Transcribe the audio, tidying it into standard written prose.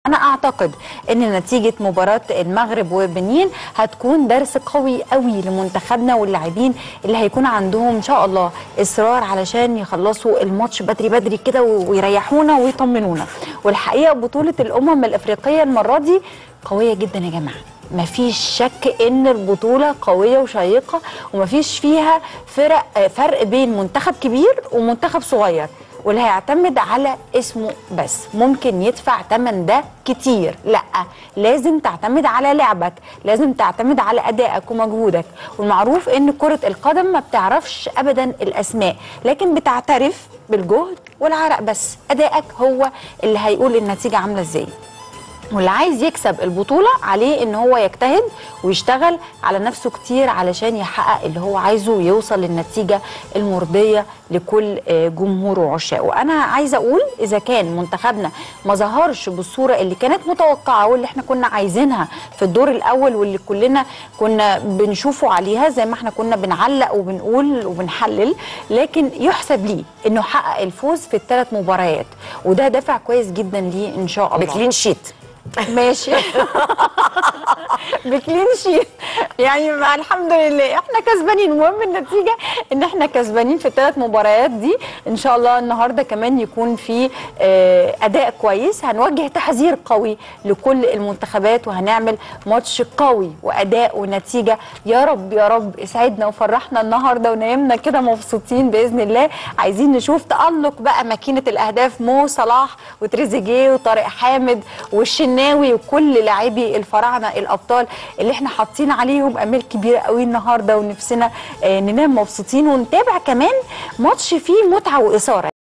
أنا أعتقد إن نتيجة مباراة المغرب وبنين هتكون درس قوي قوي لمنتخبنا واللاعبين اللي هيكون عندهم إن شاء الله إصرار علشان يخلصوا الماتش بدري بدري كده ويريحونا ويطمنونا. والحقيقة بطولة الأمم الأفريقية المرة دي قوية جدا يا جماعة، مفيش شك ان البطوله قويه وشيقه ومفيش فيها فرق بين منتخب كبير ومنتخب صغير، واللي هيعتمد على اسمه بس ممكن يدفع ثمن ده كتير. لا، لازم تعتمد على لعبك، لازم تعتمد على ادائك ومجهودك. والمعروف ان كرة القدم ما بتعرفش ابدا الاسماء، لكن بتعترف بالجهد والعرق بس. ادائك هو اللي هيقول النتيجة عاملة ازاي. واللي عايز يكسب البطولة عليه ان هو يجتهد ويشتغل على نفسه كتير علشان يحقق اللي هو عايزه ويوصل للنتيجة المرضية لكل جمهور وعشاق. وانا عايزة اقول اذا كان منتخبنا ما ظهرش بالصورة اللي كانت متوقعة واللي احنا كنا عايزينها في الدور الاول واللي كلنا كنا بنشوفه عليها زي ما احنا كنا بنعلق وبنقول وبنحلل، لكن يحسب ليه انه حقق الفوز في ال3 مباريات، وده دافع كويس جدا ليه ان شاء الله. بكلين شيت. ماشي. بكلين شيت يعني الحمد لله احنا كسبانين. المهم النتيجه ان احنا كسبانين في ال3 مباريات دي. ان شاء الله النهارده كمان يكون في اداء كويس، هنوجه تحذير قوي لكل المنتخبات وهنعمل ماتش قوي واداء ونتيجه. يا رب يا رب اسعدنا وفرحنا النهارده ونايمنا كده مبسوطين باذن الله. عايزين نشوف تألق بقى ماكينه الاهداف، مو صلاح وتريزيجيه وطارق حامد والشناوي وكل لاعبي الفراعنه الابطال اللي احنا حاطين عليهم امال كبيره قوي النهارده، ونفسنا ننام مبسوطين ونتابع كمان ماتش فيه متعه واثاره.